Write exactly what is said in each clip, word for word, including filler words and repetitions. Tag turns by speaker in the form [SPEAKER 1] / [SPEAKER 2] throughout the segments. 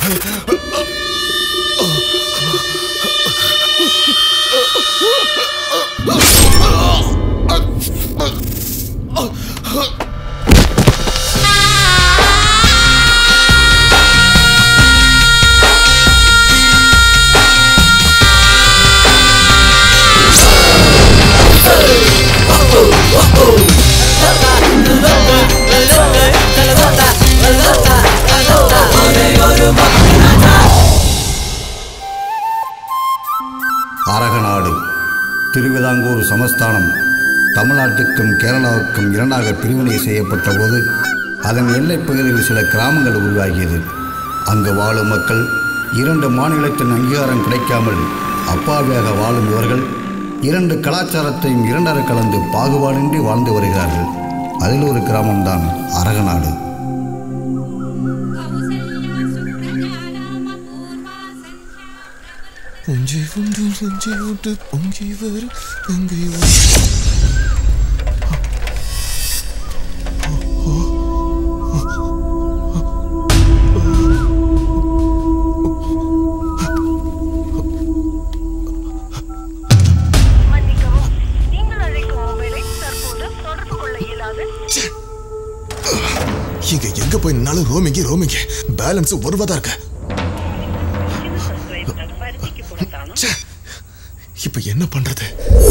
[SPEAKER 1] அரகநாடு திருவிதாங்கூர் சமஸ்தானம் தமிழ்நாட்டுக்கும் கேரளாவுக்கும் இரண்டாக பிரிவினை செய்யப்பட்ட போது அதன் எல்லைப் பகுதியில் சில கிராமங்கள் உருவாகியது. அங்கு வாழும் மக்கள் இரண்டு மாநிலத்தின் அங்கீகாரம் கிடைக்காமல் அப்பாவியாக வாழும் இவர்கள் இரண்டு கலாச்சாரத்தையும் இரண்டர கலந்து பாகுபாடின்றி வாழ்ந்து வருகிறார்கள். அதில் ஒரு கிராமம்தான் அரகநாடு.
[SPEAKER 2] பொங்கி உண்டு நெஞ்சி உண்டு பொங்கி வரு பொங்கி இங்க எங்க போய் நின்னாலும் ரோமிங்க ரோமிங்க பேலன்ஸ் ஒருவதா இருக்க. இப்ப என்ன பண்றது?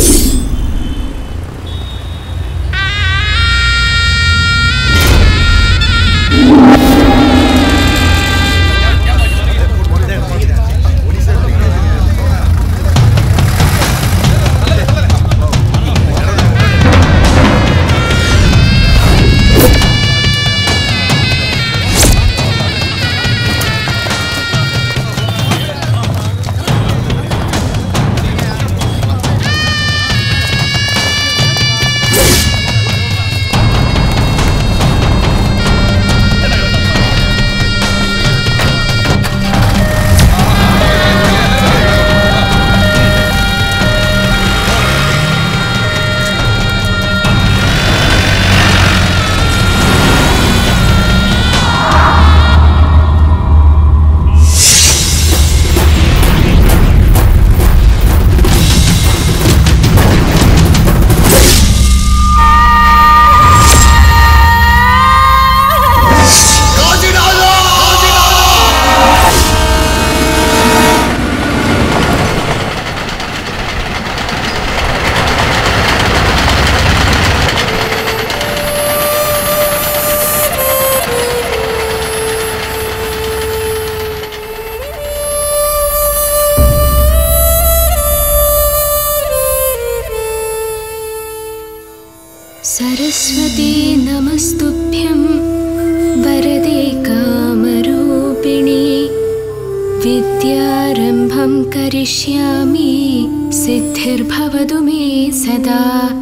[SPEAKER 3] सरस्वती नमस्तुभ्यं वरदे कामरूपिणी विद्यारम्भं करिष्यामि सिद्धिर्भवतु मे सदा.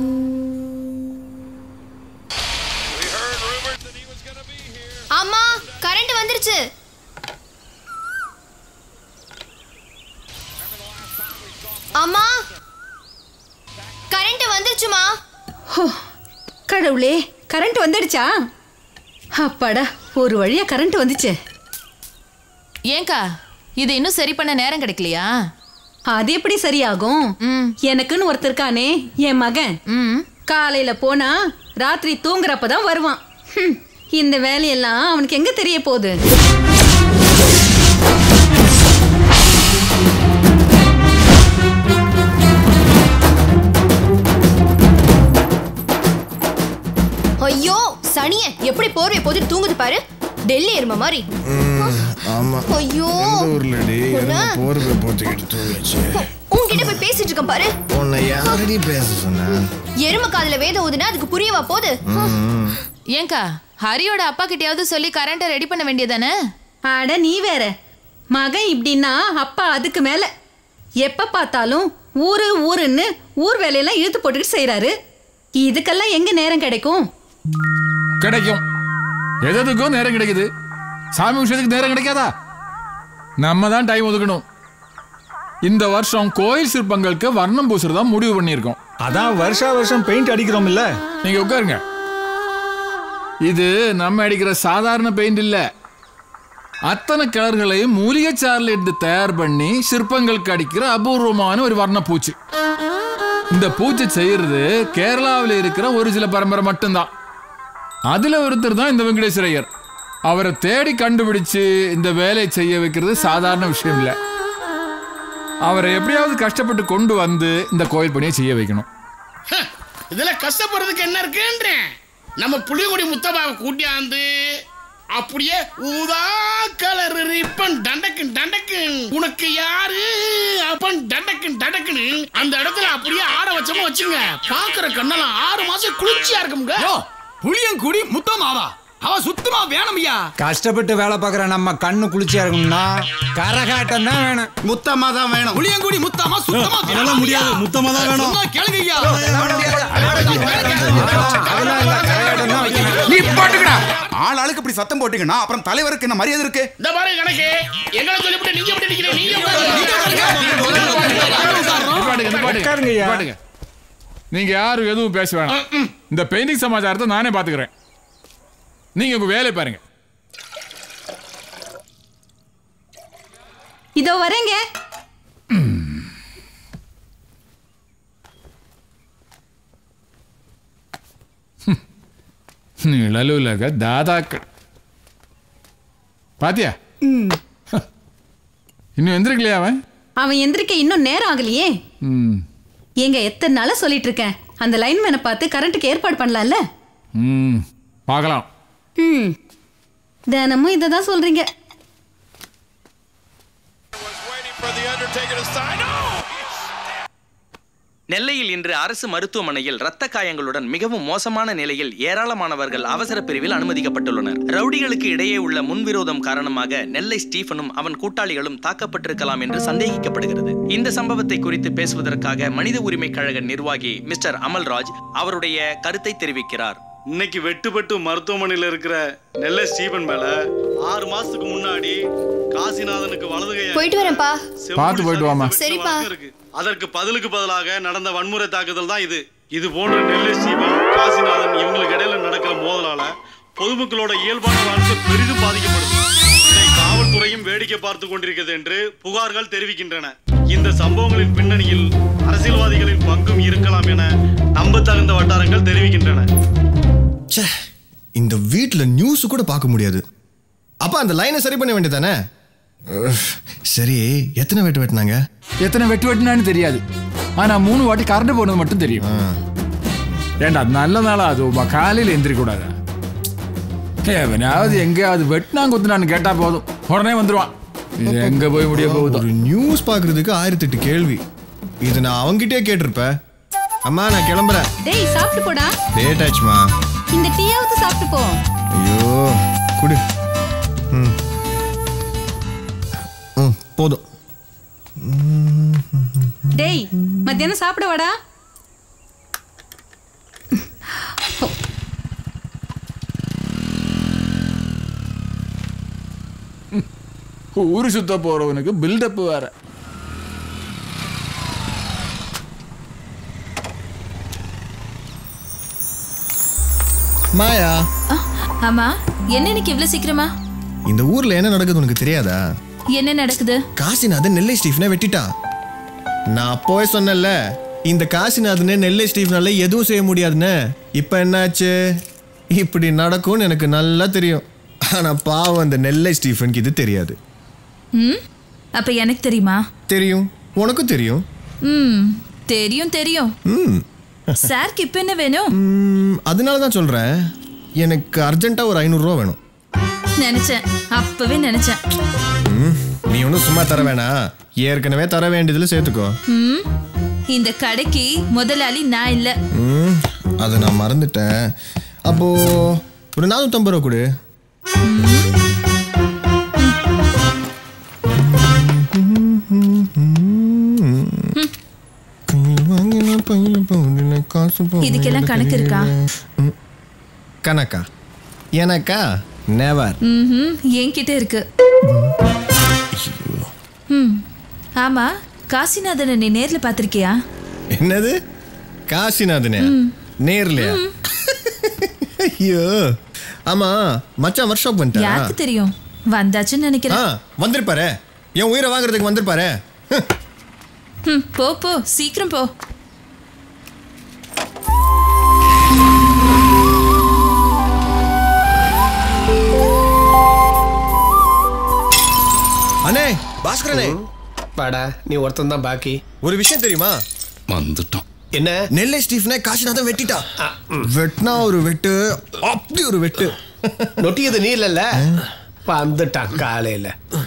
[SPEAKER 4] அம்மா கரண்ட் வந்துருச்சு. அம்மா கரண்ட் வந்துருச்சுமா.
[SPEAKER 5] கடவுளே, கரண்ட் வந்துடுச்சா? அப்பாடா, ஒரு வழியா கரண்ட் வந்துச்சு.
[SPEAKER 6] ஏங்கா இது இன்னும் சரி பண்ண நேரம் கிடைக்கலையா?
[SPEAKER 5] அது எப்படி சரியாகும்? எனக்குன்னு ஒருத்தர் இருக்கானே, என் மகன். காலையில போனா ராத்திரி தூங்குறப்பதான் வருவான். இந்த வேலையெல்லாம் அவனுக்கு எங்க தெரிய போகுது?
[SPEAKER 4] ஐயோ சனிய எப்படி போர்வை போட்டு தூங்குது பாரு, டெல்லி எருமை மாதிரி. ஐயோ
[SPEAKER 2] போர்வை போட்டுக்கிட்டு தூங்குச்சு.
[SPEAKER 4] உன்கிட்ட போய் பேசிட்டு இருக்கேன் பாரு.
[SPEAKER 2] உன்னை யாரடி பேச சொன்னா?
[SPEAKER 4] எருமை காதுல வேதம் ஊதுனா அதுக்கு புரியவா போகுது?
[SPEAKER 6] ஏங்கா ஹரியோட அப்பா கிட்டயாவது சொல்லி கரண்ட ரெடி பண்ண வேண்டியதானே?
[SPEAKER 5] அட நீ வேற, மகன் இப்படின்னா அப்பா அதுக்கு மேல. எப்ப பார்த்தாலும் ஊரு ஊருன்னு ஊர் வேலையெல்லாம் இழுத்து போட்டுக்கிட்டு செய்யறாரு. இதுக்கெல்லாம் எங்க நேரம் கிடைக்கும்?
[SPEAKER 7] கிடைக்கும், எதுக்கும் நேரம் கிடைக்குது. சாமி விஷயத்துக்கு நேரம் கிடைக்காதா? நம்ம தான் டைம் ஒதுக்கணும். இந்த வருஷம் கோயில் சிற்பங்களுக்கு வர்ணம் பூசுறதா முடிவு பண்ணியிருக்கோம்.
[SPEAKER 8] அதான் வருஷா வருஷம் பெயிண்ட் அடிக்கிறோம் இல்ல.
[SPEAKER 7] நீங்க உட்காருங்க. இது நம்ம அடிக்கிற சாதாரண பெயிண்ட் இல்ல, அத்தனை கலர்களையும் மூலிகை சாறில் எடுத்து தயார் பண்ணி சிற்பங்களுக்கு அடிக்கிற அபூர்வமான ஒரு வர்ண பூச்சி. இந்த பூச்சி செய்யறது கேரளாவில் இருக்கிற ஒரு சில பரம்பரை மட்டும்தான். அதுல ஒருத்தர் தான் இந்த வெங்கடேஸ்வரய்யர். அவரை தேடி கண்டுபிடிச்சு இந்த வேலையை செய்ய வைக்கிறது சாதாரண விஷயம் இல்லை. அவரை எப்படியாவது கஷ்டப்பட்டு கொண்டு வந்து இந்த கோயில் பணியை செய்ய வைக்கணும்.
[SPEAKER 9] இதுல கஷ்டப்படுறதுக்கு என்ன இருக்குன்றேன். நம்ம புளியகுடி முத்தபாவை கூட்டியாந்து அப்படியே ஊதா கலர் ரிப்பன் டண்டக்கு டண்டக்கு உனக்கு யாரு அப்பன் டண்டக்கு டண்டக்குன்னு அந்த இடத்துல அப்படியே ஆட வச்சோமா வச்சுங்க. பாக்குற கண்ணெல்லாம் ஆறு மாசம் குளிர்ச்சியா இருக்குங்க.
[SPEAKER 10] புளியங்குடி முத்தமாவா அவ சுத்தமா வேணும்யா.
[SPEAKER 11] கஷ்டப்பட்டு வேலை பார்க்குற நம்ம கண்ணு குளிர்ச்சியா இருக்கணும்னா கரகாட்டம் தான் வேணும்.
[SPEAKER 10] முத்தமா தான் வேணும். புளியங்குடி முத்தமா சுத்தமா வேணும். முடியாது, முத்தமா தான் வேணும். கேளுங்கய்யா.
[SPEAKER 12] நீ பாட்டுக்கடா. ஆள் ஆளுக்கு இப்படி சத்தம் போட்டீங்கன்னா அப்புறம் தலைவருக்கு என்ன மரியாதை இருக்கு?
[SPEAKER 9] இந்த மாதிரி கணக்கு எங்களை சொல்லிவிட்டு நீங்க எப்படி நிக்கிறீங்க?
[SPEAKER 7] நீங்க நீங்க யாரும் எதுவும் பேச வேணாம். இந்த பெயிண்டிங் சமாச்சாரத்தை நானே பாத்துக்கிறேன். நீங்க உங்க வேலை பாருங்க.
[SPEAKER 5] இதோ வரேங்க.
[SPEAKER 7] நிழலுலக தாதாக்கள் பாத்தியா? இன்னும் எந்திரிக்கலையா அவன்?
[SPEAKER 5] அவன் எந்திரிக்க இன்னும் நேரம் ஆகலையே. எங்க எத்தனை நாளா சொல்லிட்டு இருக்கேன், அந்த லைன்மேனை பார்த்து கரண்ட்டுக்கு ஏற்பாடு பண்ணலாம்ல.
[SPEAKER 7] ம் பார்க்கலாம்.
[SPEAKER 5] ம் தினமும் இதை தான் சொல்றீங்க.
[SPEAKER 13] நெல்லையில் இன்று அரசு மருத்துவமனையில் இரத்த காயங்களுடன் மிகவும் மோசமான நிலையில் ஏராளமானவர்கள் அவசர பிரிவில் அனுமதிக்கப்பட்டுள்ளனர். ரவுடிகளுக்கு இடையே உள்ள முன்விரோதம் காரணமாக நெல்லை ஸ்டீஃபனும் அவன் கூட்டாளிகளும் தாக்கப்பட்டிருக்கலாம் என்று சந்தேகிக்கப்படுகிறது. இந்த சம்பவத்தை குறித்து பேசுவதற்காக மனித உரிமை கழக நிர்வாகி மிஸ்டர் அமல்ராஜ் அவருடைய கருத்தை தெரிவிக்கிறார்.
[SPEAKER 14] இன்னைக்கு வெட்டுப்பட்டு மருத்துவமனையில் இருக்கிற நெல்லை ஸ்டீபன் மேல ஆறு மாசத்துக்கு முன்னாடி காசிநாதனுக்கு வலதுகை
[SPEAKER 4] போயிட்டு வரேன்ப்பா.
[SPEAKER 7] பாத்து போயிட்டு வாமா.
[SPEAKER 4] சரிப்பா.
[SPEAKER 14] அதற்கு பதிலுக்கு பதிலாக நடந்த வன்முறை தாக்குதல் தான் இது. இது போன்ற நெல்லை ஸ்டீபன் காசிநாதன் இவங்களுக்கு இடையில நடக்கிற மோதலால பொதுமக்களோட இயல்பான வாழ்க்கை பெரிதும் பாதிக்கப்படுது. இதை காவல்துறையும் வேடிக்கை பார்த்து கொண்டிருக்கிறது என்று புகார்கள் தெரிவிக்கின்றன. இந்த சம்பவங்களின் பின்னணியில் அரசியல்வாதிகளின் பங்கும் இருக்கலாம் என நம்ப தகுந்த வட்டாரங்கள் தெரிவிக்கின்றன.
[SPEAKER 2] இந்த வீட்டுல நியூஸ் கூட பார்க்க முடியாது. அப்ப அந்த லைனை சரி பண்ண வேண்டியதானே? சரி, எத்தனை வெட்டு வெட்டினாங்க?
[SPEAKER 7] எத்தனை வெட்டு வெட்டினான்னு தெரியாது, ஆனா மூணு வாட்டி கரண்ட் போனது மட்டும் தெரியும். ஏண்டா நல்ல நாளா அது காலையில் எந்திரிக்க கூடாது. எவனாவது எங்கேயாவது வெட்டினாங்க குத்துனான்னு கேட்டா போதும், உடனே வந்துருவான். இது எங்க போய் முடிய போகுது?
[SPEAKER 2] ஒரு நியூஸ் பாக்குறதுக்கு ஆயிரத்தி எட்டு கேள்வி. இது நான் அவங்கிட்டே கேட்டிருப்பேன். அம்மா நான் கிளம்புறேன்.
[SPEAKER 5] டேய் சாப்பிட்டு போடா.
[SPEAKER 2] லேட் ஆச்சுமா.
[SPEAKER 5] இந்த டீயாவது சாப்பிட்டு போ.
[SPEAKER 2] ஐயோ குடு. ம் ம் போதும்.
[SPEAKER 5] டேய் மத்தியானம் சாப்பிட வாடா.
[SPEAKER 7] ஊரு சுத்த போறவனுக்கு பில்டப் வேற.
[SPEAKER 2] மாயா.
[SPEAKER 6] ஆமா, என்ன இன்னைக்கு இவ்வளவு சீக்கிரமா?
[SPEAKER 2] இந்த ஊர்ல என்ன நடக்குது உனக்கு தெரியாதா?
[SPEAKER 6] என்ன நடக்குது?
[SPEAKER 2] காசிநாதன் நெல்லை ஸ்டீஃபனை வெட்டிட்டான். நான் அப்போவே சொன்னேன்ல, இந்த காசிநாதனை நெல்லை ஸ்டீஃபனால எதுவும் செய்ய முடியாதுன்னு. இப்ப என்னாச்சு? இப்படி நடக்கும்னு எனக்கு நல்லா தெரியும். ஆனா பாவம் அந்த நெல்லை ஸ்டீஃபனுக்கு இது தெரியாது.
[SPEAKER 6] ம் அப்ப எனக்கு தெரியுமா?
[SPEAKER 2] தெரியும், உனக்கும் தெரியும்.
[SPEAKER 6] ம் தெரியும் தெரியும்.
[SPEAKER 2] ம்
[SPEAKER 6] சாருக்கு இப்ப என்ன வேணும்?
[SPEAKER 2] அதனால தான் சொல்றேன், எனக்கு அர்ஜென்ட்டா ஒரு ஐநூறு ரூபா வேணும்.
[SPEAKER 6] நினைச்சேன், அப்பவே நினைச்சேன்.
[SPEAKER 2] நீ ஒன்றும் சும்மா தர வேணாம், ஏற்கனவே தர வேண்டியதுல சேர்த்துக்கோ.
[SPEAKER 6] ம் இந்த கடைக்கு முதலாளி நான் இல்ல.
[SPEAKER 2] ம் அதை நான் மறந்துட்டேன். அப்போ ஒரு நானூற்றம்பது ரூபா கொடு.
[SPEAKER 6] இதுக்கெல்லாம் கணக்கு இருக்கா?
[SPEAKER 2] கணக்கா? எனக்கா? நெவர்.
[SPEAKER 6] ம் என்கிட்ட இருக்கு. ம் ஆமா, காசிநாதனை நீ நேர்ல பாத்திருக்கியா?
[SPEAKER 2] என்னது காசிநாதனே? நேர்லயா? ஐயோ ஆமா, மச்சான் ஒர்க் ஷாப் வந்துட்டா?
[SPEAKER 6] யாருக்கு தெரியும்?
[SPEAKER 15] வந்தாச்சுன்னு நினைக்கிறேன்.
[SPEAKER 2] வந்திருப்பாரு, என் உயிரை வாங்குறதுக்கு வந்திருப்பாரு.
[SPEAKER 15] போ போ, சீக்கிரம் போ.
[SPEAKER 2] அண்ணே, பாஸ்கரனே,
[SPEAKER 16] பாடா, நீ ஒருத்தன் தான் பாக்கி.
[SPEAKER 2] ஒரு விஷயம் தெரியுமா?
[SPEAKER 16] வந்துட்டோம். என்ன?
[SPEAKER 2] நெல்லை ஸ்டீஃபனை காசிநாதன் வெட்டிட்டான். வெட்டினா ஒரு வெட்டு, அப்படி ஒரு வெட்டு.
[SPEAKER 16] நொட்டியது நீ இல்லல்ல, வந்துட்டான் காலையில.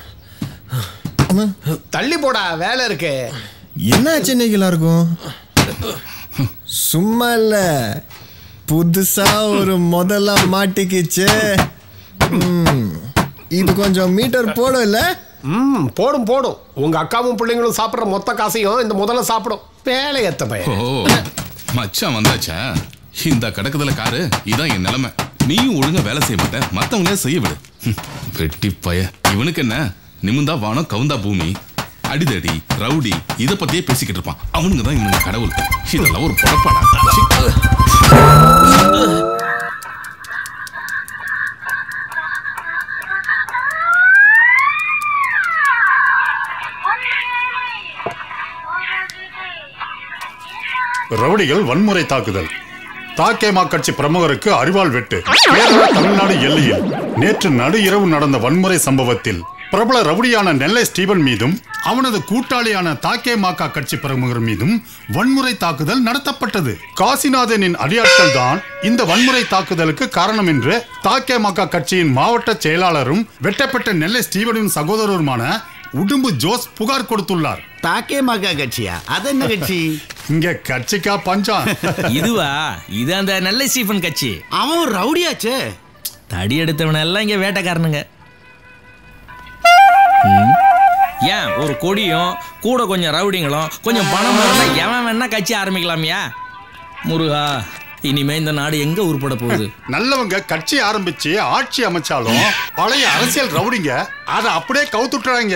[SPEAKER 16] தள்ளி போடா, வேலை இருக்கு.
[SPEAKER 2] என்ன சென்னைகளா இருக்கும்? சும்மா இல்ல, புதுசா ஒரு முதல்ல மாட்டிக்கிச்சு. இது கொஞ்சம் மீட்டர் போடும் இல்ல?
[SPEAKER 16] ம், போடும் போடும். உங்க அக்காவும் பிள்ளைங்களும் சாப்பிட்ற மொத்த காசையும் இந்த முதல்ல சாப்பிடும். வேலை எத்த பையன்.
[SPEAKER 17] ஓ, மச்சான் வந்தாச்சா? இந்த கடக்குதல காரு, இதான் என் நிலைமை. நீயும் ஒழுங்கா வேலை செய்ய மாட்டேன், மத்தவங்களே செய்ய விடு. வெட்டி பய. இவனுக்கு என்ன, நிமிந்தா வானம் கவுந்தா பூமி, அடிதடி ரவுடி இதை பத்தியே பேசிக்கிட்டு இருப்பான். அவனுங்க தான் இவனுங்க கடவுள். இதெல்லாம் ஒரு பொழப்பாடா.
[SPEAKER 18] ரவுடிகள் வன்முறை தாக்குதல். தாக்கேமா கட்சி பிரமுகருக்கு அரிவாள் வெட்டு. கேரளா தமிழ்நாடு எல்லையில் நேற்று நடு இரவு நடந்த வன்முறை சம்பவத்தில் பிரபல ரவுடியான நெல்லை ஸ்டீபன் மீதும் அவனது கூட்டாளியான தாக்கேமாக்கா கட்சி பிரமுகர் மீதும் வன்முறை தாக்குதல் நடத்தப்பட்டது. காசிநாதனின் அடியாட்கள் தான் இந்த வன்முறை தாக்குதலுக்கு காரணம் என்று தாக்கேமாக்கா கட்சியின் மாவட்ட செயலாளரும் வெட்டப்பட்ட நெல்லை ஸ்டீபனின் சகோதரருமான உடும்பு ஜோஸ் புகார் கொடுத்துள்ளார்.
[SPEAKER 19] தாக்கேமாக்கா கட்சியா? அது என்ன கட்சி?
[SPEAKER 18] இங்க கட்சிக்கா பஞ்சம்.
[SPEAKER 20] இதுவா? இது அந்த நெல்லை ஸ்டீஃபன் கட்சி.
[SPEAKER 19] அவன் ஒரு ரவுடியாச்சே.
[SPEAKER 20] தடி எடுத்தவன எல்லாம் இங்க வேட்டைக்காரனுங்க. ஏன் ஒரு கொடியும் கூட கொஞ்சம் ரவுடிங்களும் கொஞ்சம் பணம் இருந்தா எவன் வேணா கட்சி ஆரம்பிக்கலாமியா? முருகா, இனிமே இந்த நாடு எங்க உருப்பட போகுது?
[SPEAKER 18] நல்லவங்க கட்சி ஆரம்பிச்சு ஆட்சி அமைச்சாலும் பழைய அரசியல் ரவுடிங்க அதை அப்படியே கவுத்துட்டுறாங்க.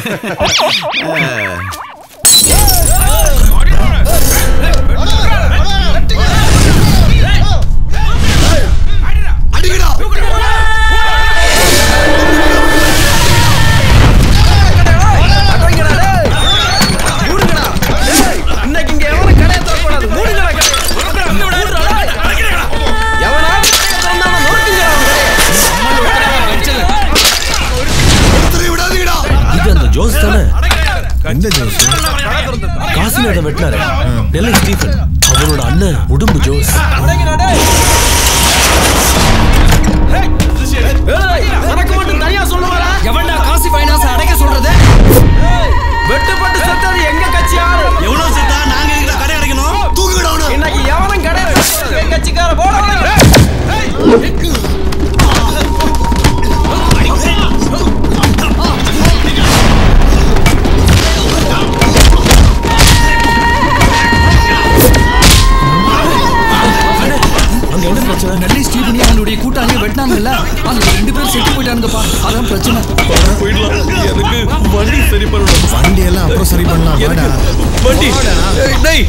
[SPEAKER 20] காசிநாதன் வெட்டினாரு நெல்லை ஸ்டீஃபன், அவரோட அண்ணன் உடும்பு ஜோஸ். எவன்டா காசி ஃபைனான்ஸ் அடைக்க சொல்றது? வெட்டுப்பட்டு செத்தது எங்க கட்சியா?
[SPEAKER 19] எவ்வளவு செத்தா நாங்க எங்க கடை அடைக்கணும்?
[SPEAKER 20] தூக்குடா. இன்னைக்கு எவனும் கடை எங்க கட்சிக்கார போட. நெல்லை ஸ்டீஃபன் அவனுடைய கூட்டாளியை வெட்டினாங்கல்ல, அந்த ரெண்டு பேரும் செத்து போயிட்டானுங்கப்பா. அதான் பிரச்சனை. போயிடலாம். எனக்கு வண்டி சரி பண்ணணும்.
[SPEAKER 2] வண்டி எல்லாம் அப்புறம் சரி பண்ணலாம்.
[SPEAKER 20] வண்டி டேய்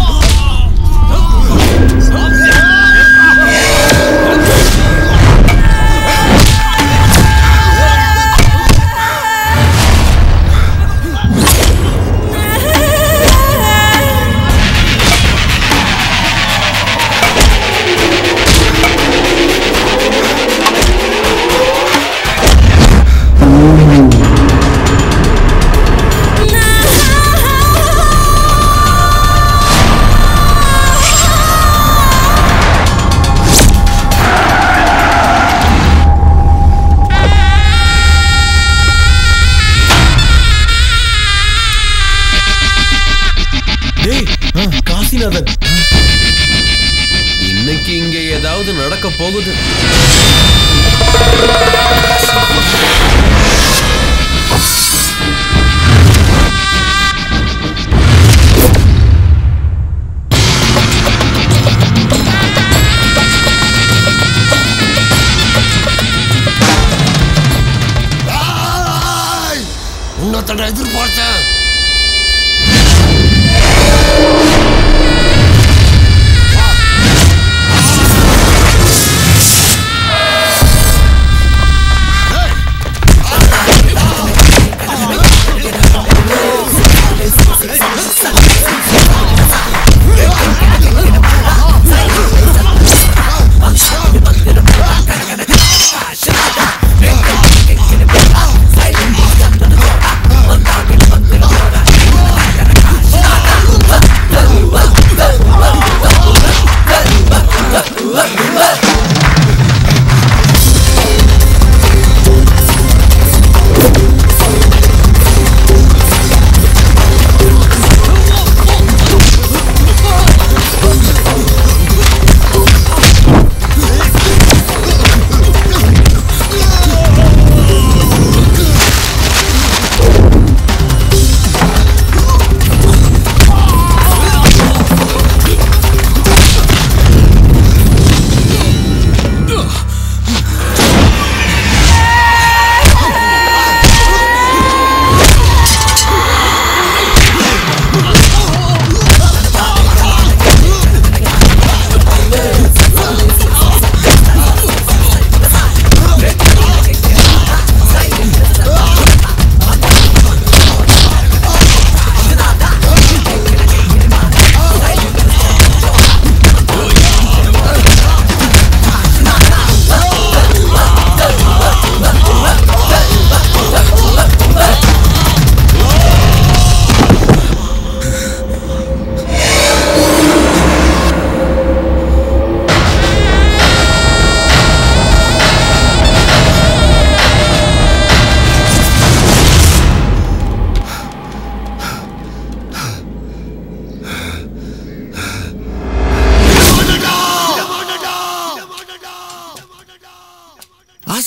[SPEAKER 20] இன்னைக்கு இங்க ஏதாவது நடக்க போகுது.
[SPEAKER 19] உன்னத்தோட எதிர்பார்த்தேன்.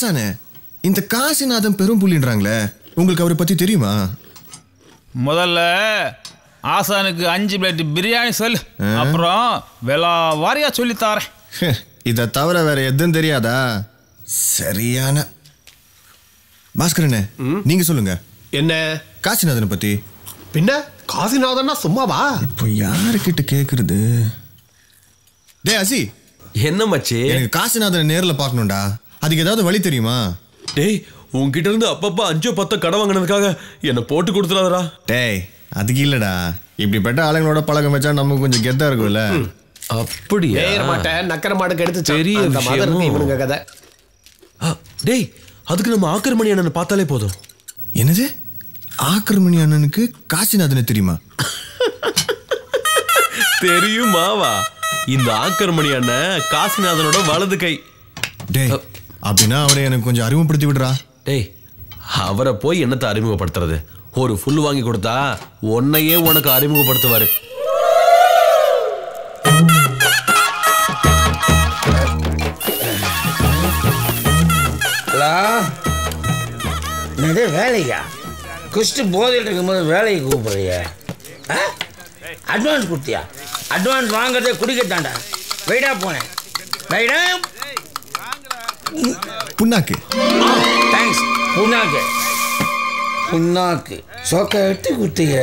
[SPEAKER 2] ஆசானே, இந்த காசிநாதன் பெரும் புள்ளின்றாங்களே, உங்களுக்கு அவரை பத்தி தெரியுமா?
[SPEAKER 10] முதல்ல ஆசானுக்கு அஞ்சு பிளேட் பிரியாணி சொல்லு, அப்புறம் விலா வாரியா சொல்லி தாரேன்.
[SPEAKER 2] இதை தவிர வேற எதுவும் தெரியாதா? சரியான பாஸ்கரனே, நீங்க சொல்லுங்க.
[SPEAKER 16] என்ன
[SPEAKER 2] காசிநாதனை பத்தி?
[SPEAKER 16] பின்ன காசிநாதன்னா சும்மாவா?
[SPEAKER 2] இப்போ யாருக்கிட்ட கேக்குறது? டே அசி,
[SPEAKER 21] என்ன மச்சி?
[SPEAKER 2] எனக்கு காசிநாதனை நேர்ல பார்க்கணும்டா. அதுக்கு ஏதாவது வழி தெரியுமா?
[SPEAKER 21] டேய், உன்கிட்ட இருந்து அப்பப்பா அஞ்சோ பத்தோ கடை வாங்கினதுக்காக என்ன போட்டு கொடுத்துடாதடா.
[SPEAKER 2] டேய், அதுக்கு இல்லடா, இப்படிப்பட்ட ஆளுங்களோட பழக்கம் வச்சா நமக்கு கொஞ்சம் கெத்தா இருக்கும்ல.
[SPEAKER 21] அப்படியா?
[SPEAKER 16] ஏற மாட்டேன், நக்கர மாடு எடுத்து
[SPEAKER 21] பெரிய விஷயம்
[SPEAKER 16] இவனுங்க கதை.
[SPEAKER 21] டேய், அதுக்கு நம்ம ஆக்கிரமணி அண்ணனை பார்த்தாலே போதும்.
[SPEAKER 2] என்னது? ஆக்கிரமணி அண்ணனுக்கு காசிநாதனை தெரியுமா?
[SPEAKER 21] தெரியுமாவா? இந்த ஆக்கிரமணி அண்ணன் காசிநாதனோட வலது கை.
[SPEAKER 2] டேய், அப்படின்னா அவரை எனக்கு கொஞ்சம் அறிமுகப்படுத்தி விடுறா.
[SPEAKER 21] டேய், அவரை போய் என்னத்தை அறிமுகப்படுத்துறது? ஒரு ஃபுல் வாங்கி கொடுத்தா உன்னையே உனக்கு அறிமுகப்படுத்துவாரு.
[SPEAKER 22] என்னது வேலையா? குஷ்டு போதையில் இருக்கும்போது வேலையை கூப்பிடுறிய? அட்வான்ஸ் கொடுத்தியா? அட்வான்ஸ் வாங்குறதே குடிக்கத்தாண்டா. வெயிடா போனேன். வெயிடா
[SPEAKER 2] புண்ணாக்கு.
[SPEAKER 22] தேங்க்ஸ். புண்ணாக்கு புண்ணாக்கு சோக்கா எடுத்து கொடுத்தீங்க.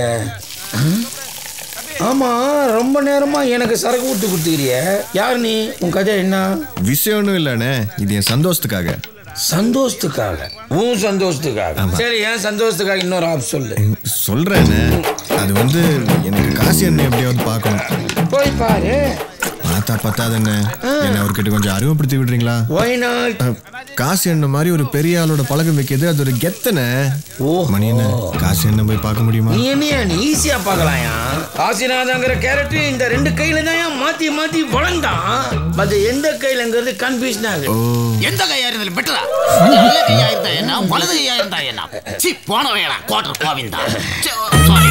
[SPEAKER 22] ஆமா, ரொம்ப நேரமா எனக்கு சரக்கு விட்டு கொடுத்துக்கிறிய. யார் நீ? உன் கதை என்ன?
[SPEAKER 2] விஷயம் ஒன்றும் இல்லைண்ணே, இது என் சந்தோஷத்துக்காக.
[SPEAKER 22] சந்தோஷத்துக்காக? உன் சந்தோஷத்துக்காக? சரி, ஏன் சந்தோஷத்துக்காக இன்னொரு ஆப் சொல்லு.
[SPEAKER 2] சொல்றேன்னு. அது வந்து எனக்கு காசி அண்ணன் எப்படியாவது பார்க்கணும்.
[SPEAKER 22] போய் பாரு.
[SPEAKER 2] பார்த்தா பத்தாதுண்ணே, என்ன அவர்கிட்ட கொஞ்சம் அறிமுகப்படுத்தி விடுறீங்களா? காசி அண்ணன் மாதிரி ஒரு பெரிய ஆளோட பழக்கம் வைக்கிறது அது ஒரு கெத்தனை. ஓ மணி என்ன, காசி அண்ணன் போய் பார்க்க முடியுமா?
[SPEAKER 22] நீ என்ன நீ ஈஸியா பார்க்கலாயா? காசிநாதங்கிற கேரக்டர் இந்த ரெண்டு கையில தான் மாத்தி மாத்தி வளர்ந்தான். அது எந்த கையிலங்கிறது கன்ஃபியூஷன் ஆகுது.
[SPEAKER 9] எந்த கையா இருந்தாலும் பெட்டரா? நல்ல கையா இருந்தா என்ன, வலது கையா இருந்தா என்ன? சி போன வேடா கோட்டர் கோவிந்தா. சாரி.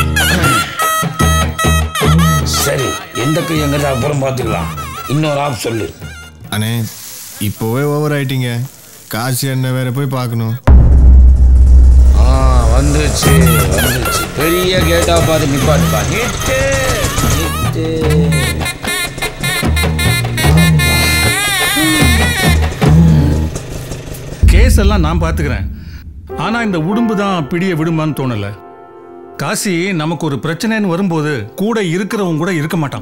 [SPEAKER 22] சரி, எந்த கைங்கிறத அப்புறம் பார்த்துக்கலாம். இன்னொரு ஆப் சொல்லு.
[SPEAKER 2] அண்ணே, இப்போவே ஓவர் ஆயிட்டீங்க. காசி அண்ணன் வேற போய் பார்க்கணும்.
[SPEAKER 22] ஆ வந்துச்சு வந்துச்சு. பெரிய கேட்டா பார்த்து நிப்பாட்டுப்பா. நீட்டு நீட்டு.
[SPEAKER 8] கேஸ் எல்லாம் நான் பார்த்துக்கிறேன். ஆனா இந்த உடும்பு தான் பிடிய விடுமான்னு தோணல. காசி நமக்கு ஒரு பிரச்சனைன்னு வரும்போது கூட இருக்கிறவங்க கூட இருக்க மாட்டான்.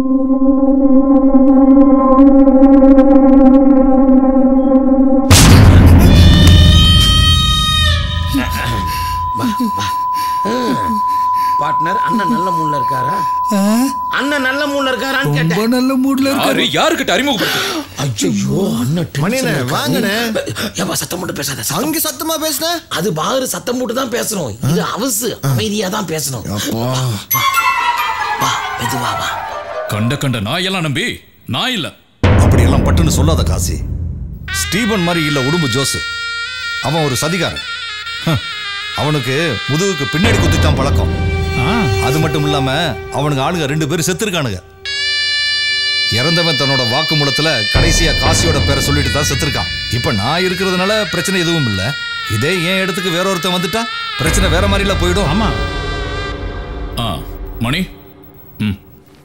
[SPEAKER 22] பார்ட்னர், அண்ணன் நல்ல மூட்ல இருக்காரா? அண்ணன் நல்ல மூட்ல இருக்காரான்னு கேட்டேன்.
[SPEAKER 17] ரொம்ப நல்ல மூட்ல இருக்காரு. யாருக்கிட்ட அறிமுகப்படுத்து?
[SPEAKER 22] ஐயோ, அண்ணன்
[SPEAKER 2] மணினே வாங்கனே.
[SPEAKER 22] ஏப்பா சத்தம் போட்டு பேசாத.
[SPEAKER 2] அங்க சத்தமா பேசுன?
[SPEAKER 22] அது பாரு சத்தம் போட்டு தான் பேசணும். இது அவசு அமைதியா தான் பேசணும்.
[SPEAKER 2] அப்பா
[SPEAKER 22] வா, மெதுவா வா.
[SPEAKER 17] கண்ட கண்ட நாயெல்லாம் நம்பி நான் இல்ல.
[SPEAKER 1] அப்படியெல்லாம் பட்டுன்னு சொல்லாத காசி. ஸ்டீபன் மாதிரி இல்ல உடும்பு ஜோசு. அவன் ஒரு சதிகாரன். அவனுக்கு முதுகுக்கு பின்னாடி குத்தித்தான் பழக்கம். அது மட்டும் இல்லாம அவனுக்கு ஆளுங்க ரெண்டு பேரும் செத்துருக்கானுங்க. இறந்தவன் தன்னோட வாக்குமூலத்துல கடைசியா காசியோட பேரை சொல்லிட்டு தான் செத்துருக்கான். இப்ப நான் இருக்கிறதுனால பிரச்சனை எதுவும் இல்ல. இதே என் இடத்துக்கு வேற ஒருத்தன் வந்துட்டா பிரச்சனை வேற மாதிரில போயிடும்.
[SPEAKER 8] ஆமா.
[SPEAKER 17] ஆ மணி. ம்.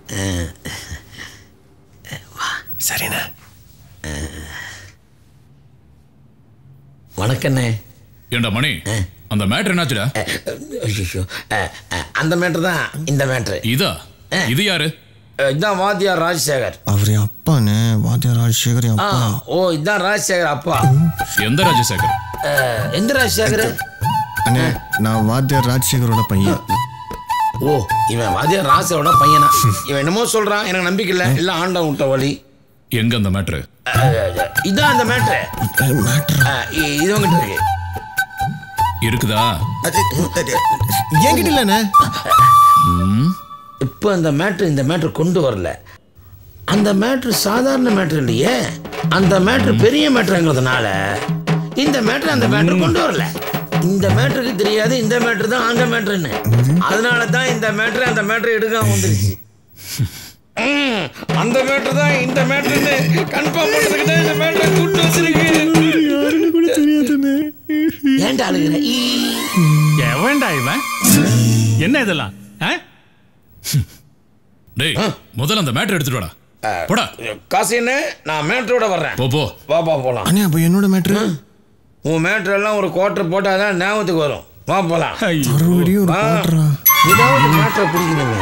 [SPEAKER 22] சரிண்ணா. வணக்கண்ணே.
[SPEAKER 17] ஏண்டா மணி, அந்த மேட்டர் என்னாச்சுடா?
[SPEAKER 22] அந்த மேட்டர் தான் இந்த மேட்டர்.
[SPEAKER 17] இதா? இது யாரு?
[SPEAKER 22] இதான் வாத்தியார் ராஜசேகர்.
[SPEAKER 2] அவரே அப்பானே, வாத்தியார் ராஜசேகர் அப்பா.
[SPEAKER 22] ஓ, இதான் ராஜசேகர் அப்பா.
[SPEAKER 17] எந்த ராஜசேகர்?
[SPEAKER 22] எந்த ராஜசேகர்?
[SPEAKER 2] அண்ணே, நான் வாத்தியார் ராஜசேகரோட பையன்.
[SPEAKER 22] ஓ, இவன் வாத்தியார் ராஜசேகரோட பையனா? இவன் என்னமோ சொல்றான், எனக்கு நம்பிக்கை இல்லை. இல்ல ஆண்ட விட்ட வழி.
[SPEAKER 17] எங்க அந்த மேட்டர்?
[SPEAKER 22] இதான் அந்த மேட்டர். இது உங்ககிட்ட இருக்கு.
[SPEAKER 17] இருக்குதா?
[SPEAKER 22] என்கிட்ட இல்லண்ணே. இப்போ அந்த மேட்ரு இந்த மேட்ரு கொண்டு வரல. அந்த மேட்ரு சாதாரண மேட்ரு இல்லையே, அந்த மேட்ரு பெரிய மேட்ருங்கிறதுனால இந்த மேட்ரு அந்த மேட்ரு கொண்டு வரல. இந்த மேட்ருக்கு தெரியாது இந்த மேட்ரு தான் அந்த மேட்ருன்னு. அதனால தான் இந்த மேட்ரு அந்த மேட்ரு எடுக்காம வந்துருச்சு. அந்த மேட்ரு தான் இந்த மேட்ருன்னு கன்ஃபார்ம் பண்றதுக்கு தான் இந்த மேட்ரை கூட்டு வச்சிருக்கு.
[SPEAKER 2] தெரியாதுன்னு.
[SPEAKER 22] ஏன்டா அழுகிற?
[SPEAKER 8] எவன்டா இவன்? என்ன இதெல்லாம்?
[SPEAKER 17] டேய் முதல்ல அந்த மேட்டர் எடுத்துட்டு வாடா. போடா.
[SPEAKER 22] காசின்னு நான் மேட்டரோட வர்றேன்.
[SPEAKER 17] போ போ.
[SPEAKER 22] வா பா போலாம்.
[SPEAKER 2] அண்ணே அப்ப என்னோட மேட்டர்?
[SPEAKER 22] உன் மேட்டர் எல்லாம் ஒரு குவார்டர் போட்டாதான் ஞாபகத்துக்கு வரும். வா போலாம்.
[SPEAKER 2] மறுபடியும் ஒரு குவார்டரா?
[SPEAKER 22] ஏதாவது மேட்டர் பிடிக்கணும்.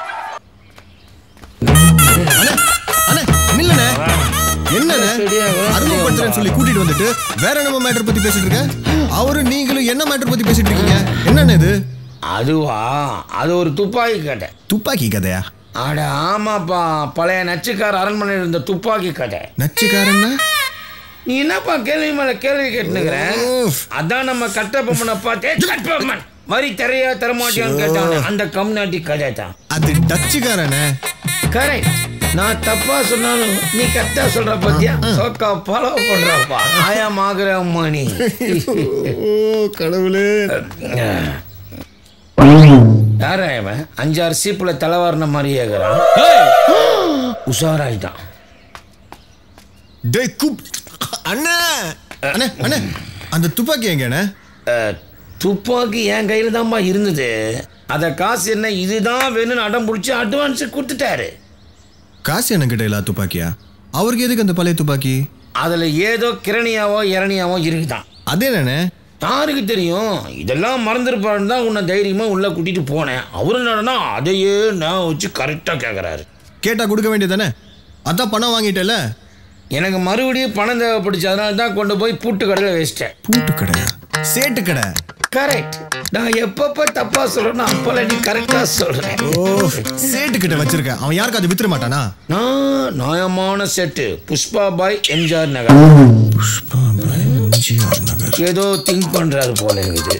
[SPEAKER 2] நில்லண்ணே. என்னண்ணே அறிமுகப்படுத்துறேன்னு சொல்லி கூட்டிட்டு வந்துட்டு வேற என்ன மேட்டர் பத்தி பேசிட்டு இருக்க? அவரு நீங்களும் என்ன மேட்டர் பத்தி பேசிட்டு இருக்கீங்க? என்னண்ணே இது?
[SPEAKER 22] அதுவா, அது ஒரு துப்பாக்கி கதை.
[SPEAKER 2] துப்பாக்கி கதையா?
[SPEAKER 22] அட ஆமாப்பா, பழைய நச்சுக்கார அரண்மனையில் இருந்த துப்பாக்கி கதை.
[SPEAKER 2] நச்சுக்காரன்னா?
[SPEAKER 22] நீ என்னப்பா கேள்வி மேல கேள்வி கேட்டுனுக்குற? அதான் நம்ம கட்டபொம்மனை பார்த்தே கட்டபொம்மன் வரி தரையா தரமாட்டியான்னு கேட்டாங்க. அந்த கம்நாட்டி கதை தான்
[SPEAKER 2] அது. டச்சுக்காரனே?
[SPEAKER 22] கரெக்ட். நான் தப்பா சொன்னாலும் நீ கரெக்டா சொல்ற பத்தியா? சோக்கா ஃபாலோ பண்றப்பா. ஆயாம் ஆகிற மணி.
[SPEAKER 2] ஓ கடவுளே.
[SPEAKER 22] யாரா இவன்? அஞ்சாறு சீப்புல தலைவாரின மாதிரி ஏகிறான். உஷாராயிட்டான்.
[SPEAKER 2] டேய் குப் அண்ணா. அண்ணே அண்ணே அந்த துப்பாக்கி எங்கண்ணே?
[SPEAKER 22] துப்பாக்கி என் கையில தான்ப்பா இருந்தது. அத காசு என்ன இதுதான் வேணும்னு அடம் பிடிச்சி அட்வான்ஸ் கொடுத்துட்டாரு.
[SPEAKER 2] காசு என்ன கிட்ட இல்ல துப்பாக்கியா? அவருக்கு எதுக்கு அந்த பழைய துப்பாக்கி?
[SPEAKER 22] அதுல ஏதோ கிரணியாவோ இரணியாவோ இருக்குதான்.
[SPEAKER 2] அதே என்னண்ணே?
[SPEAKER 22] யாருக்கு தெரியும்? இதெல்லாம் மறந்துருப்பாருன்னு தான் உன்னை தைரியமா உள்ள கூட்டிட்டு போனேன். அவரு என்னன்னா அதையே நான் வச்சு கரெக்டா கேட்கறாரு.
[SPEAKER 2] கேட்டா கொடுக்க வேண்டியதானே? அதான் பணம் வாங்கிட்டல.
[SPEAKER 22] எனக்கு மறுபடியும் பணம் தேவைப்படுச்சு, அதனால தான் கொண்டு போய் பூட்டு கடையில் வச்சிட்டேன்.
[SPEAKER 2] பூட்டு கடையா? சேட்டு கடை.
[SPEAKER 22] கரெக்ட். நான் எப்பப்ப தப்பா சொல்றேன்னா அப்பல நீ கரெக்டா சொல்றேன்.
[SPEAKER 2] ஓ சேட்டு கிட்ட வச்சிருக்க. அவன் யாருக்கு அது வித்துற மாட்டானா?
[SPEAKER 22] நான் நியாயமான செட்டு. புஷ்பா பாய் எம்ஜிஆர் நகர்.
[SPEAKER 2] புஷ்பா பாய் எம்ஜிஆர் நகர்.
[SPEAKER 22] ஏதோ திங்க் பண்றாரு போல இருக்குது.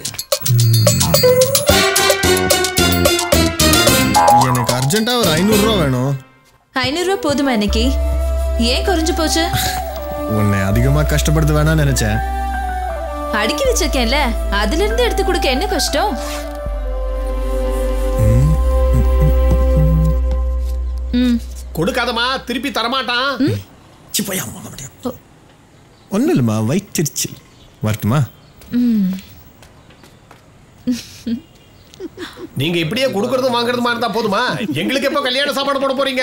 [SPEAKER 2] எனக்கு அர்ஜென்ட்டா ஒரு ஐநூறு ரூபா வேணும்.
[SPEAKER 15] ஐநூறு ரூபா போதுமா இன்னைக்கு? ஏன் குறைஞ்சு போச்சு?
[SPEAKER 2] உன்னை அதிகமா கஷ்டப்படுத்த வேணாம்னு நினைச்சேன்.
[SPEAKER 15] அடுக்கி வச்சிருக்கேன்ல, அதுல இருந்து எடுத்து கொடுக்க என்ன கஷ்டம்?
[SPEAKER 16] கொடுக்காதமா, திருப்பி தரமாட்டான்.
[SPEAKER 2] ஒன்னும் இல்லைம்மா, வயிற்றுச்சு. வரட்டுமா?
[SPEAKER 16] நீங்க இப்படியே கொடுக்கறதும் வாங்குறதுமா இருந்தா போதுமா? எங்களுக்கு எப்போ கல்யாண சாப்பாடு போட போறீங்க?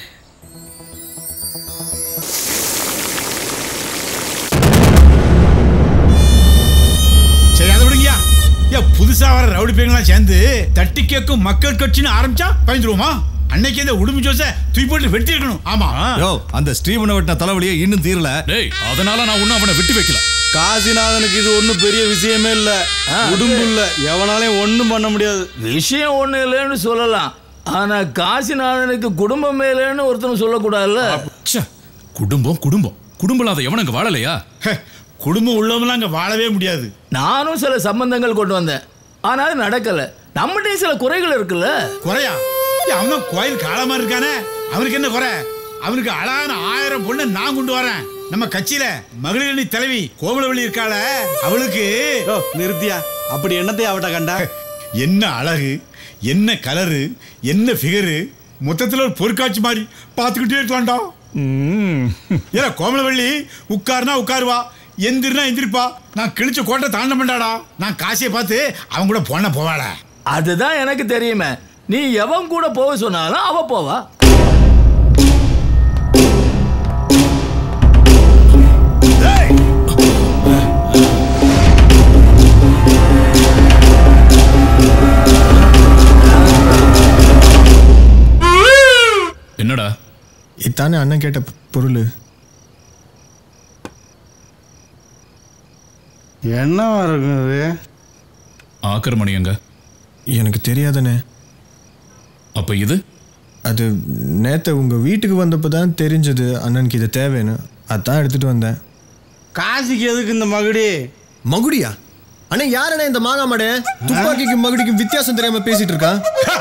[SPEAKER 10] சரி அதை விடுங்கயா. ஏன் புதுசா வர ரவுடி பையங்களாம் சேர்ந்து தட்டி கேட்கும் மக்கள் கட்சின்னு ஆரம்பிச்சா பயந்துருவோமா? அன்னைக்கு இந்த உடும்பு ஜோச தூக்கி போட்டு வெட்டி இருக்கணும். ஆமா
[SPEAKER 3] யோ, அந்த ஸ்டீவனை வெட்டின தலைவலியே இன்னும் தீரல.
[SPEAKER 17] டேய் அதனால நான் ஒன்னும் அவனை விட்டு வைக்கல.
[SPEAKER 3] காசிநாதனுக்கு இது ஒன்றும் பெரிய விஷயமே இல்ல. உடும்பு இல்ல, எவனாலையும் ஒன்றும் பண்ண முடியாது.
[SPEAKER 22] விஷயம் ஒண்ணு இல்லைன்னு சொல்லலாம், ஆனா காசிநாதனுக்கு குடும்பம் இல்லைன்னு ஒருத்தனும் சொல்லக்கூடாதுல்ல.
[SPEAKER 17] குடும்பம் குடும்பம் குடும்பம் அதை எவனுங்க வாழலையா?
[SPEAKER 10] குடும்பம் உள்ளவங்களாம் அங்க வாழவே முடியாது.
[SPEAKER 22] நானும் சில சம்பந்தங்கள் கொண்டு வந்தேன், ஆனா அது நடக்கல. நம்மகிட்ட சில குறைகள் இருக்குல்ல.
[SPEAKER 10] குறையா? அவன் தான் கோயில் காலமா இருக்கானே, அவனுக்கு என்ன குறை? அவனுக்கு அழகான ஆயிரம் பொண்ணு நான் கொண்டு வரேன். நம்ம கட்சியில மகளிரணி தலைவி கோமலவள்ளி இருக்காள, அவளுக்கு
[SPEAKER 3] நிறுத்தியா அப்படி என்னத்தை அவட்ட கண்டா?
[SPEAKER 10] என்ன அழகு, என்ன கலரு, என்ன ஃபிகரு, மொத்தத்தில் ஒரு பொருட்காட்சி மாதிரி பார்த்துக்கிட்டே இருக்கலாம்டா. ஏன்னா கோமலவள்ளி உட்காருனா உட்காருவா, எந்திரினா எந்திரிப்பா. நான் கிழிச்ச கோட்டை தாண்ட மாட்டாடா. நான் காசியை பார்த்து அவன் கூட போன போவாள.
[SPEAKER 22] அதுதான் எனக்கு தெரியுமே. நீ எவன் கூட போக சொன்னாலும் அவ போவா.
[SPEAKER 17] என்னடா
[SPEAKER 2] இதானே அண்ணன் கேட்ட பொருள்?
[SPEAKER 3] என்னவா இருக்குது?
[SPEAKER 17] ஆக்கர்மணி எங்க?
[SPEAKER 2] எனக்கு தெரியாதனே.
[SPEAKER 17] அப்ப இது?
[SPEAKER 2] அது நேற்று உங்கள் வீட்டுக்கு வந்தப்போ தான் தெரிஞ்சது அண்ணனுக்கு இது தேவைன்னு. அதான் எடுத்துகிட்டு வந்தேன்.
[SPEAKER 3] காசிக்கு எதுக்கு இந்த மகுடி?
[SPEAKER 2] மகுடியா? அண்ணா யாரண்ணே இந்த மாங்கா மாடே? துப்பாக்கிக்கும் மகுடிக்கும் வித்தியாசம் தெரியாம பேசிட்டு இருக்கான்.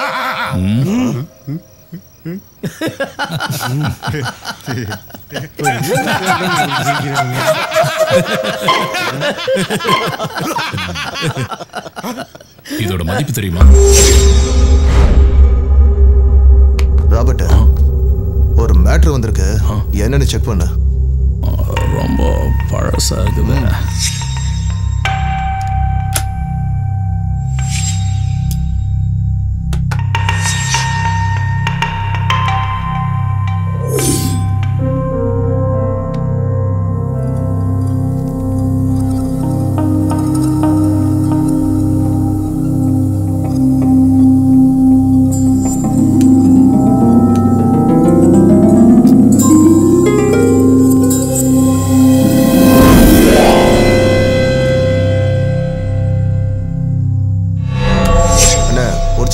[SPEAKER 17] இதோட மதிப்பு தெரியுமா?
[SPEAKER 11] ராபர்ட், ஒரு மேட்ரு வந்திருக்கு, என்னன்னு செக் பண்ண.
[SPEAKER 20] ரொம்ப பழசா இருக்குது.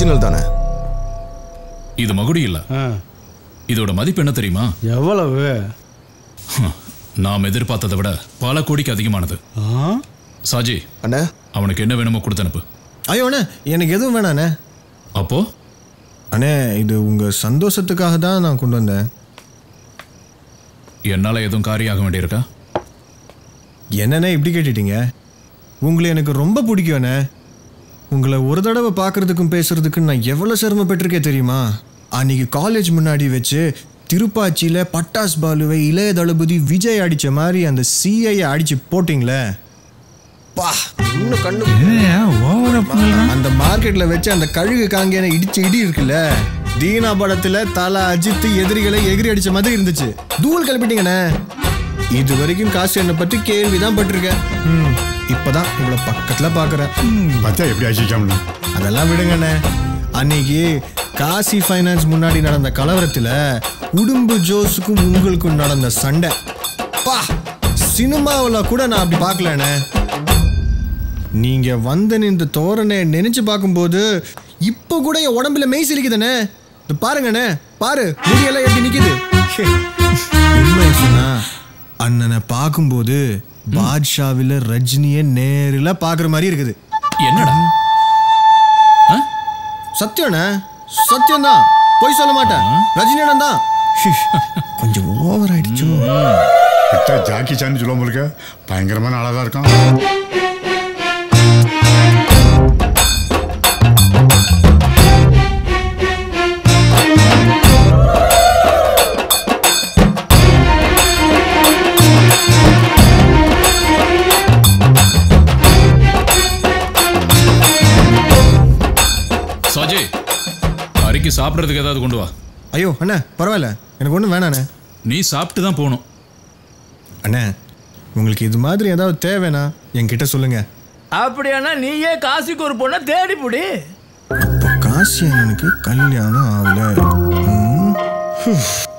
[SPEAKER 11] ஒரிஜினல் தானே?
[SPEAKER 12] இது மகுடி இல்ல. இதோட மதிப்பு என்ன தெரியுமா?
[SPEAKER 3] எவ்வளவு?
[SPEAKER 12] நாம் எதிர்பார்த்ததை விட பல கோடிக்கு அதிகமானது. சாஜி
[SPEAKER 11] அண்ணா,
[SPEAKER 12] அவனுக்கு என்ன வேணுமோ கொடுத்து அனுப்பு.
[SPEAKER 2] ஐயோ அண்ணே, எனக்கு எதுவும் வேணாண்ணே.
[SPEAKER 12] அப்போ
[SPEAKER 2] அண்ணே, இது உங்க சந்தோஷத்துக்காக தான் நான் கொண்டு வந்தேன்.
[SPEAKER 12] என்னால எதுவும் காரியம் ஆக வேண்டியிருக்கா?
[SPEAKER 2] என்னண்ணே இப்படி கேட்டுட்டீங்க? உங்களை எனக்கு ரொம்ப பிடிக்கும்ண்ணே. உங்களை ஒரு தடவை பார்க்கறதுக்கும் பேசுறதுக்கும் நான் எவ்வளோ சிரமப்பட்டிருக்கேன் தெரியுமா? அன்னைக்கு காலேஜ் முன்னாடி வச்சு திருப்பாச்சியில் பட்டாஸ் பாலுவை இளைய தளபதி விஜய் அடித்த மாதிரி அந்த சிஐயை அடித்து போட்டிங்களே, பா இன்னும் கண்ணு. அந்த மார்க்கெட்டில் வச்சு அந்த கழுகு காங்கியான இடிச்சு இடி இருக்குல்ல, தீனா படத்தில் தலை அஜித்து எதிரிகளை எகிரி அடித்த மாதிரி இருந்துச்சு. தூள் கிளப்பிட்டீங்கண்ணே. இது வரைக்கும் காசு என்னை பற்றி கேள்விதான் பட்டிருக்கேன். ம் இப்பதான் இவ்வளோ பக்கத்தில் பார்க்குறேன்.
[SPEAKER 10] பார்த்தா எப்படி ஆச்சு?
[SPEAKER 2] அதெல்லாம் விடுங்கண்ணே. அன்னைக்கு காசி ஃபைனான்ஸ் முன்னாடி நடந்த கலவரத்தில் உடும்பு ஜோஸுக்கும் உங்களுக்கும் நடந்த சண்டை, பா சினிமாவில் கூட நான் அப்படி பார்க்கலண்ணே. நீங்க வந்து இந்த தோரணை நினைச்சு பார்க்கும்போது இப்போ கூட என் உடம்புல மெய் சிலிக்குதுண்ணே. இது பாருங்கண்ணே, பாரு முடியெல்லாம் எப்படி நிக்குது. உண்மை சொன்னா அண்ணனை பார்க்கும்போது பாட்ஷாவில ரஜினியை நேரில் பார்க்குற மாதிரி இருக்குது.
[SPEAKER 12] என்னடா
[SPEAKER 2] சத்தியம்ண்ணே, சத்தியம்தான், போய் சொல்ல மாட்டேன். ரஜினியிடம் தான். கொஞ்சம் ஓவர் ஆயிடுச்சு.
[SPEAKER 10] ஜாக்கி சான்னு சொல்லுவோம் போலுக்க, பயங்கரமான ஆளாக தான் இருக்கான்.
[SPEAKER 12] சாஜி, அரிக்கு சாப்பிட்றதுக்கு ஏதாவது கொண்டு வா.
[SPEAKER 2] ஐயோ அண்ணா பரவாயில்ல, எனக்கு ஒன்றும் வேணாண்ணே.
[SPEAKER 12] நீ சாப்பிட்டு தான் போகணும்.
[SPEAKER 2] அண்ணே, உங்களுக்கு இது மாதிரி ஏதாவது தேவைன்னா என்கிட்ட சொல்லுங்க.
[SPEAKER 20] அப்படியானா நீயே காசிக்கு ஒரு பொண்ணை தேடி புடி.
[SPEAKER 2] காசி அண்ணனுக்கு கல்யாணம் ஆகல.